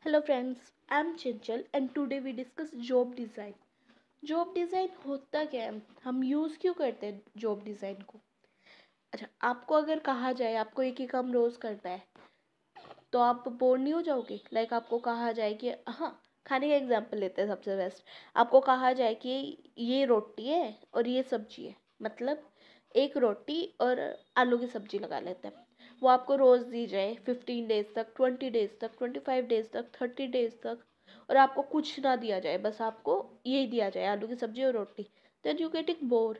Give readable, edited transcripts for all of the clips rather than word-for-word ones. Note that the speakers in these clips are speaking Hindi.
Hello friends, I'm Chinchal and today we discuss job design. Job design होता क्या है, हम यूज़ क्यों करते हैं जॉब डिज़ाइन को। अच्छा, आपको अगर कहा जाए आपको एक ही काम रोज़ करना है तो आप बोर नहीं हो जाओगे। आपको कहा जाए कि हाँ, खाने का एग्जांपल लेते हैं सबसे बेस्ट। आपको कहा जाए कि ये रोटी है और ये सब्जी है, मतलब एक रोटी और आलू की सब्जी लगा लेते हैं। वो आपको रोज़ दी जाए 15 डेज तक, 20 डेज तक, 25 डेज तक, 30 डेज तक, और आपको कुछ ना दिया जाए, बस आपको यही दिया जाए आलू की सब्जी और रोटी। Then you getting bore.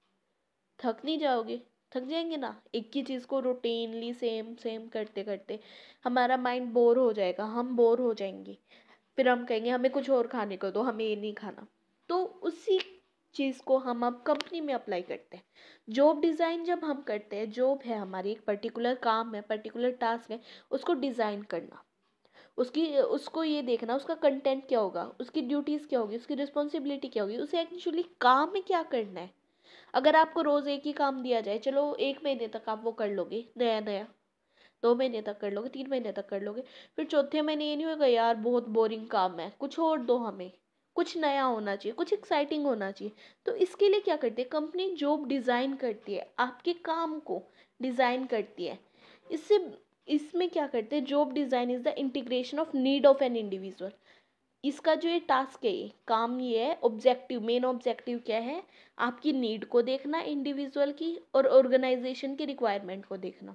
थक नहीं जाओगे? थक जाएंगे ना, एक ही चीज़ को रूटीनली सेम सेम करते करते हमारा माइंड बोर हो जाएगा, हम बोर हो जाएंगे। फिर हम कहेंगे हमें कुछ और खाने को दो, हमें ये नहीं खाना। तो उसी चीज़ को हम अब कंपनी में अप्लाई करते हैं। जॉब डिज़ाइन जब हम करते हैं, जॉब है हमारी, एक पर्टिकुलर काम है, पर्टिकुलर टास्क है, उसको डिज़ाइन करना, उसकी उसको ये देखना उसका कंटेंट क्या होगा, उसकी ड्यूटीज़ क्या होगी, उसकी रिस्पॉन्सिबिलिटी क्या होगी, उसे एक्चुअली काम में क्या करना है। अगर आपको रोज़ एक ही काम दिया जाए, चलो 1 महीने तक आप वो कर लोगे नया नया, 2 महीने तक कर लोगे, 3 महीने तक कर लोगे, फिर चौथे महीने ये नहीं होगा यार बहुत बोरिंग काम है, कुछ और दो हमें, कुछ नया होना चाहिए, कुछ एक्साइटिंग होना चाहिए। तो इसके लिए क्या करती है कंपनी, जॉब डिज़ाइन करती है, आपके काम को डिज़ाइन करती है। इससे इसमें क्या करते हैं, job design is the integration of need of an individual. इसका जो ये टास्क है, ये काम, ये है ऑब्जेक्टिव, मेन ऑब्जेक्टिव क्या है, आपकी नीड को देखना इंडिविजुअल की, और ऑर्गेनाइजेशन की रिक्वायरमेंट को देखना।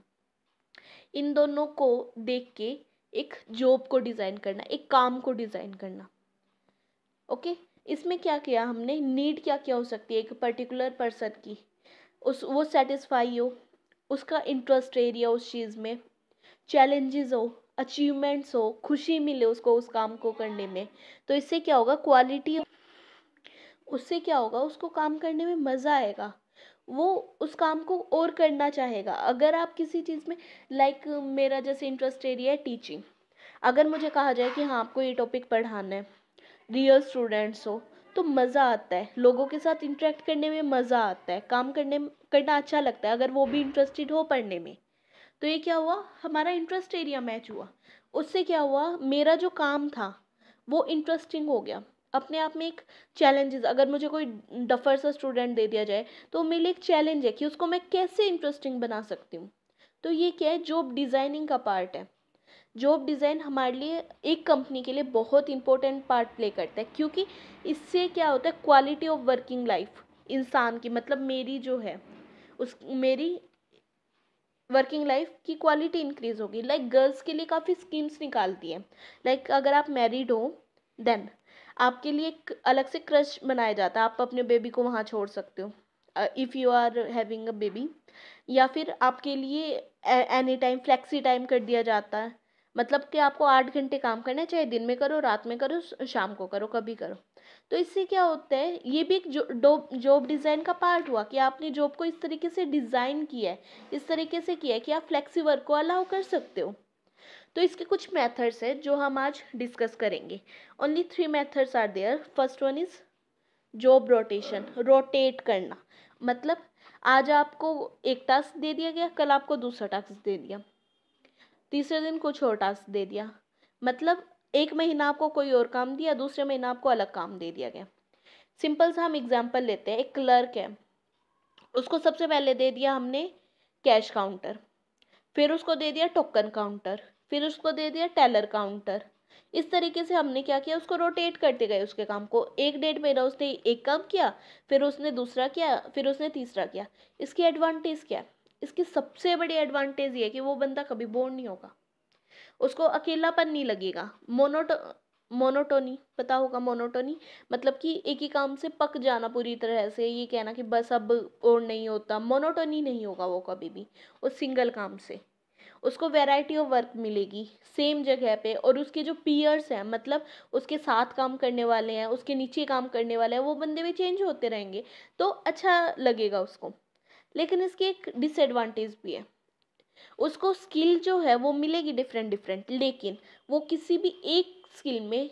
इन दोनों को देख के एक जॉब को डिज़ाइन करना, एक काम को डिज़ाइन करना। ओके, इसमें क्या किया हमने, नीड क्या क्या हो सकती है एक पर्टिकुलर पर्सन की, उस वो सेटिस्फाई हो, उसका इंटरेस्ट एरिया उस चीज़ में, चैलेंजेस हो, अचीवमेंट्स हो, खुशी मिले उसको उस काम को करने में। तो इससे क्या होगा, क्वालिटी, उससे क्या होगा, उसको काम करने में मज़ा आएगा, वो उस काम को और करना चाहेगा। अगर आप किसी चीज़ में, मेरा जैसे इंटरेस्ट एरिया है टीचिंग, अगर मुझे कहा जाए कि हाँ आपको ये टॉपिक पढ़ाना है, रियल स्टूडेंट्स हो, तो मज़ा आता है, लोगों के साथ इंटरेक्ट करने में मज़ा आता है, काम करना अच्छा लगता है अगर वो भी इंटरेस्टेड हो पढ़ने में। तो ये क्या हुआ, हमारा इंटरेस्ट एरिया मैच हुआ, उससे क्या हुआ, मेरा जो काम था वो इंटरेस्टिंग हो गया। अपने आप में एक चैलेंजेस, अगर मुझे कोई डफर सा स्टूडेंट दे दिया जाए तो मेरे लिए एक चैलेंज है कि उसको मैं कैसे इंटरेस्टिंग बना सकती हूँ। तो ये क्या है, जॉब डिज़ाइनिंग का पार्ट है। जॉब डिज़ाइन हमारे लिए, एक कंपनी के लिए बहुत इंपॉर्टेंट पार्ट प्ले करता है, क्योंकि इससे क्या होता है, क्वालिटी ऑफ वर्किंग लाइफ इंसान की, मतलब मेरी जो है, उस मेरी वर्किंग लाइफ की क्वालिटी इंक्रीज होगी। गर्ल्स के लिए काफ़ी स्कीम्स निकालती है। अगर आप मैरिड हो, देन आपके लिए एक अलग से क्रश बनाया जाता है, आप अपने बेबी को वहाँ छोड़ सकते हो if you are having a baby. या फिर आपके लिए एनी टाइम फ्लेक्सी टाइम कर दिया जाता है, मतलब कि आपको 8 घंटे काम करना है, चाहे दिन में करो, रात में करो, शाम को करो, कभी करो। तो इससे क्या होता है, ये भी एक जॉब डिज़ाइन का पार्ट हुआ कि आपने जॉब को इस तरीके से डिज़ाइन किया है, इस तरीके से किया है कि आप फ्लेक्सी वर्क को अलाउ कर सकते हो। तो इसके कुछ मेथड्स हैं जो हम आज डिस्कस करेंगे। Only 3 methods are there. First one is job rotation, rotate करना। मतलब आज आपको एक टास्क दे दिया गया, कल आपको दूसरा टास्क दे दिया, तीसरे दिन कुछ और टास्क दे दिया। मतलब एक महीना आपको कोई और काम दिया, दूसरे महीना आपको अलग काम दे दिया गया। सिंपल सा हम एग्जांपल लेते हैं, एक क्लर्क है, उसको सबसे पहले दे दिया हमने कैश काउंटर, फिर उसको दे दिया टोकन काउंटर, फिर उसको दे दिया टेलर काउंटर। इस तरीके से हमने क्या किया, उसको रोटेट करते गए उसके काम को। एक 1.5 महीना उसने एक काम किया, फिर उसने दूसरा किया, फिर उसने तीसरा किया। इसकी एडवांटेज क्या है, इसकी सबसे बड़ी एडवांटेज ये है कि वो बंदा कभी बोर नहीं होगा, उसको अकेलापन नहीं लगेगा। मोनोटोनी पता होगा, मोनोटोनी मतलब कि एक ही काम से पक जाना पूरी तरह से, ये कहना कि बस अब और नहीं होता, मोनोटोनी नहीं होगा वो कभी भी उस सिंगल काम से। उसको वैरायटी ऑफ वर्क मिलेगी सेम जगह पे, और उसके जो पीयर्स हैं, मतलब उसके साथ काम करने वाले हैं, उसके नीचे काम करने वाले हैं, वो बंदे भी चेंज होते रहेंगे, तो अच्छा लगेगा उसको। लेकिन इसकी एक डिसएडवांटेज भी है, उसको स्किल जो है वो मिलेगी डिफरेंट डिफरेंट, लेकिन वो किसी भी एक स्किल में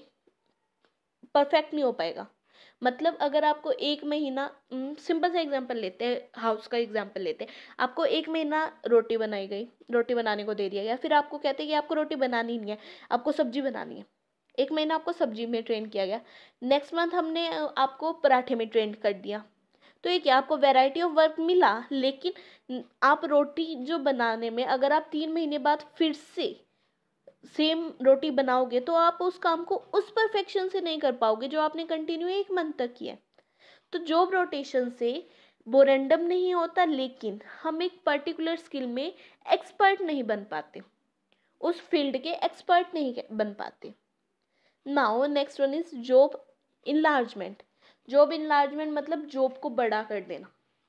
परफेक्ट नहीं हो पाएगा। मतलब अगर आपको एक महीना, सिंपल सा एग्जांपल लेते हैं, हाउस का एग्जांपल लेते हैं। आपको एक महीना रोटी बनाई गई, रोटी बनाने को दे दिया गया, फिर आपको कहते हैं कि आपको रोटी बनानी नहीं है, आपको सब्जी बनानी है। एक महीना आपको सब्जी में ट्रेन किया गया, नेक्स्ट मंथ हमने आपको पराठे में ट्रेन कर दिया। तो ये क्या, आपको वैरायटी ऑफ वर्क मिला, लेकिन आप रोटी जो बनाने में अगर आप 3 महीने बाद फिर से सेम रोटी बनाओगे तो आप उस काम को उस परफेक्शन से नहीं कर पाओगे जो आपने कंटिन्यू 1 मंथ तक किया। तो जॉब रोटेशन से बोरेंडम नहीं होता, लेकिन हम एक पर्टिकुलर स्किल में एक्सपर्ट नहीं बन पाते, उस फील्ड के एक्सपर्ट नहीं बन पाते। Now next one is job enlargement. Job enlargement मतलब जॉब को बड़ा कर देना।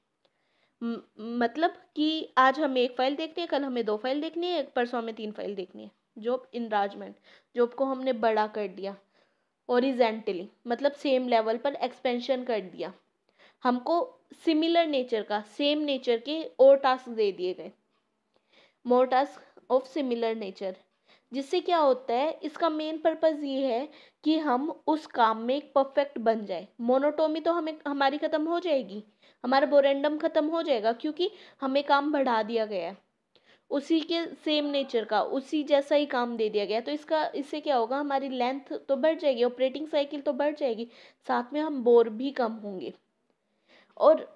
मतलब कि आज हमें 1 फाइल देखनी है, कल हमें 2 फाइल देखनी है, परसों हमें 3 फाइल देखनी है। जॉब इनलार्जमेंट, जॉब को हमने बड़ा कर दिया। ओरिजेंटली मतलब सेम लेवल पर एक्सपेंशन कर दिया। हमको सिमिलर नेचर का, सेम नेचर के और टास्क दे दिए गए, more task of similar nature. जिससे क्या होता है, इसका मेन पर्पस ये है कि हम उस काम में एक परफेक्ट बन जाए। मोनोटोमी तो हमें हमारी खत्म हो जाएगी, हमारा बोरेंडम खत्म हो जाएगा, क्योंकि हमें काम बढ़ा दिया गया है, उसी के सेम नेचर का उसी जैसा ही काम दे दिया गया। तो इससे क्या होगा, हमारी लेंथ तो बढ़ जाएगी, ऑपरेटिंग साइकिल तो बढ़ जाएगी, साथ में हम बोर भी कम होंगे। और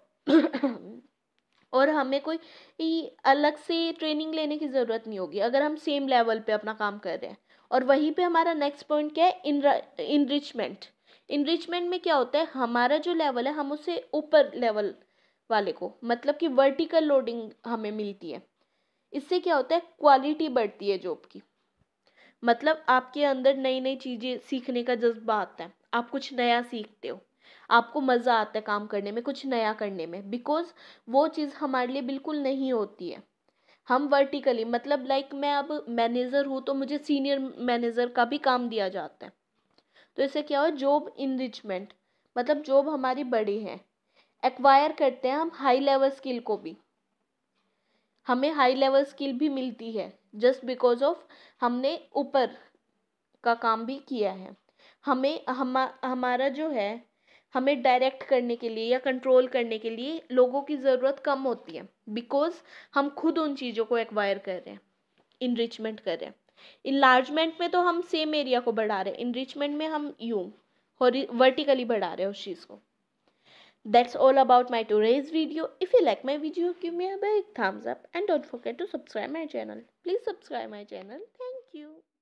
और हमें कोई अलग से ट्रेनिंग लेने की ज़रूरत नहीं होगी अगर हम सेम लेवल पे अपना काम कर रहे हैं। और वहीं पे हमारा नेक्स्ट पॉइंट क्या है, इनरिचमेंट। इनरिचमेंट में क्या होता है, हमारा जो लेवल है हम उससे ऊपर लेवल वाले को, मतलब कि वर्टिकल लोडिंग हमें मिलती है। इससे क्या होता है, क्वालिटी बढ़ती है जॉब की। मतलब आपके अंदर नई नई चीज़ें सीखने का जज्बा आता है, आप कुछ नया सीखते हो, आपको मज़ा आता है काम करने में, कुछ नया करने में, बिकॉज वो चीज़ हमारे लिए बिल्कुल नहीं होती है। हम वर्टिकली मतलब लाइक मैं अब मैनेजर हूँ तो मुझे सीनियर मैनेजर का भी काम दिया जाता है। तो इससे क्या हो, जॉब इनरिचमेंट मतलब जॉब हमारी बड़ी है, एक्वायर करते हैं हम हाई लेवल स्किल को भी, हमें हाई लेवल स्किल भी मिलती है जस्ट बिकॉज ऑफ हमने ऊपर का काम भी किया है। हमारा जो है, हमें डायरेक्ट करने के लिए या कंट्रोल करने के लिए लोगों की ज़रूरत कम होती है, बिकॉज हम खुद उन चीज़ों को एक्वायर कर रहे हैं, इनरिचमेंट कर रहे हैं। इनलार्जमेंट में तो हम सेम एरिया को बढ़ा रहे हैं, इनरिचमेंट में हम यूँ वर्टिकली बढ़ा रहे हैं उस चीज़ को। That's all about my today's video. If you like my video, give me a big thumbs up and don't forget to subscribe my channel. Please subscribe my channel. Thank you.